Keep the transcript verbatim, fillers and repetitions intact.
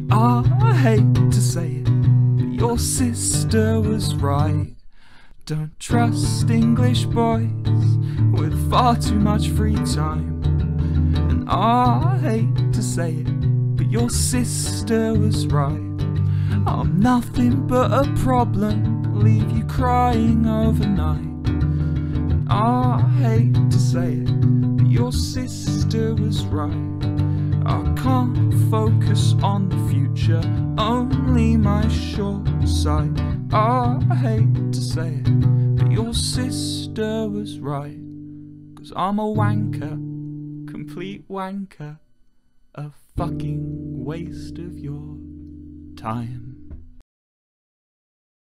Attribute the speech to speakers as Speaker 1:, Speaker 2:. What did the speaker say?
Speaker 1: I hate to say it, but your sister was right. Don't trust English boys with far too much free time. And I hate to say it, but your sister was right. I'm nothing but a problem, leave you crying overnight. And I hate to say it, but your sister was right. I can't focus on the future, only my short sight. I hate to say it, but your sister was right. 'Cause I'm a wanker, complete wanker, a fucking waste of your time.